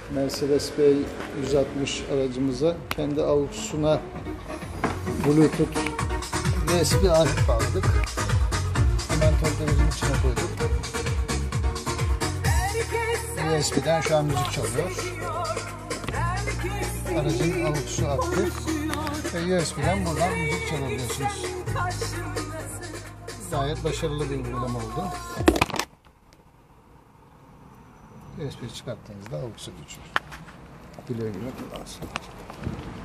Mercedes-Benz 160 aracımıza kendi AUX'una Bluetooth USB alet bağladık. Hemen torpidomuzun içine koyduk. USB'den şu an müzik çalıyor. Aracın AUX'u aktif ve USB'den buradan müzik çalabiliyorsunuz. Gayet başarılı bir uygulama oldu. USB'yi çıkarttığınızda AUX'a geçiyor. Güle güle kullansın.